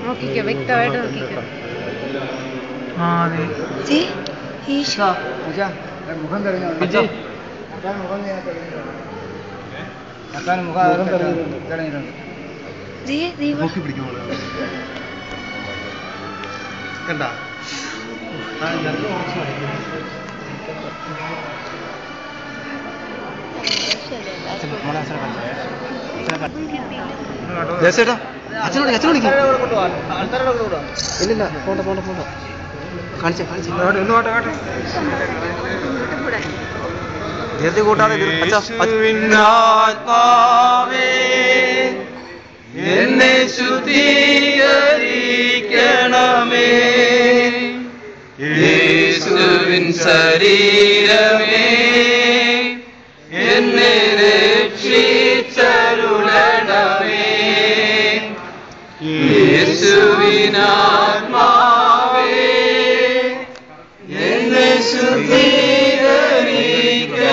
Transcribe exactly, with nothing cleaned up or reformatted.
നോക്കിക്കോ, വ്യക്തമായിട്ട് നോക്കിക്കോ. ഈശോ മുഖം തെളിഞ്ഞു മുഖം തെളിഞ്ഞിട്ടുണ്ട്. കണ്ട ചേട്ടാ അച്ഛനോട് അച്ഛനോട് ഇല്ലില്ല പോണ്ട പോണ്ട പോണ്ട കാണിച്ചേ കാണിച്ചേ ധീരത്തെ കൂട്ടാതെ എന്നെ ശുദ്ധീകരിക്കണമേ, യേശുവിൻ ശരീരമേ എന്നെ രക്ഷിച്ചരുളണമേ, യേശുവിനാത്മാവേ എന്നെ ശുദ്ധീ